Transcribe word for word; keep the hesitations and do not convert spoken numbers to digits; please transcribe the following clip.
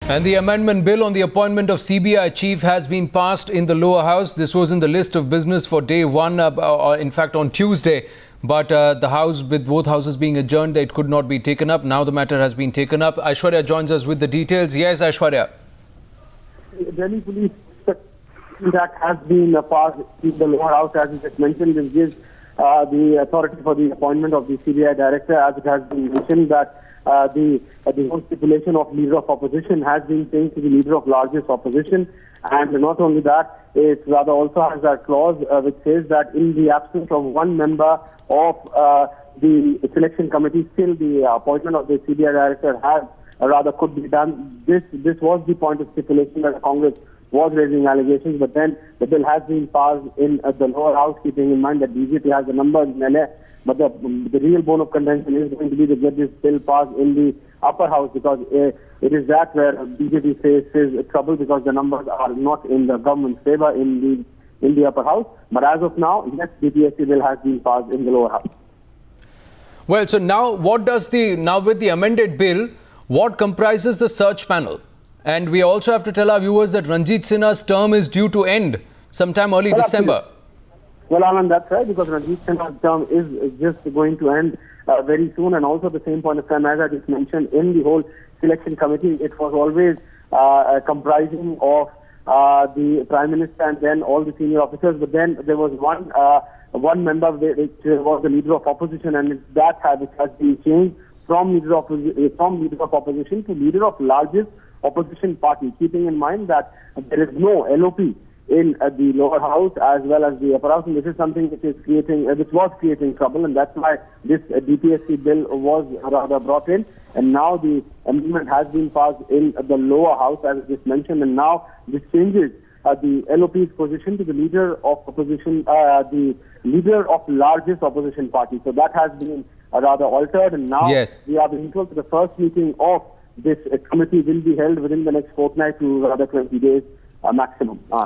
And the amendment bill on the appointment of C B I chief has been passed in the lower house. This was in the list of business for day one, uh, or in fact on Tuesday. But uh, the house, with both houses being adjourned, it could not be taken up. Now the matter has been taken up. Aishwarya joins us with the details. Yes, Aishwarya. Delhi Police that has been uh, passed in the lower house, as you just mentioned. This gives uh, the authority for the appointment of the C B I director, as it has been mentioned that Uh, the uh, the whole stipulation of leader of opposition has been changed to the leader of largest opposition, and not only that, it rather also has a clause uh, which says that in the absence of one member of uh, the selection committee, still the appointment of the C B I director has uh, rather could be done. This this was the point of stipulation that Congress was raising allegations, but then the bill has been passed in uh, the lower house, keeping in mind that B J P has the numbers in L A. But the, the real bone of contention is going to be to get this bill passed in the upper house, because uh, it is that where B J P faces trouble, because the numbers are not in the government's favor in the in the upper house. But as of now, yes, the D P S C bill has been passed in the lower house. Well, so now what does the now with the amended bill, what comprises the search panel? And we also have to tell our viewers that Ranjit Sinha's term is due to end sometime early well, December. Well, Alan, that's right, because Ranjit Sinha's term is just going to end uh, very soon, and also at the same point of time, as I just mentioned, in the whole selection committee, it was always uh, comprising of uh, the Prime Minister and then all the senior officers, but then there was one uh, one member which was the leader of opposition, and it's that which has been changed from leader of, from leader of opposition to leader of largest opposition party, keeping in mind that there is no L O P in uh, the lower house as well as the upper house, and this is something which is creating, uh, which was creating trouble, and that's why this uh, D P S C bill was rather brought in. And now the amendment has been passed in uh, the lower house, as I just mentioned, and now this changes uh, the L O P's position to the leader of opposition, uh, the leader of largest opposition party. So that has been uh, rather altered, and now yes. we are being told that the first meeting of this uh, committee will be held within the next fortnight to rather twenty days uh, maximum. Uh,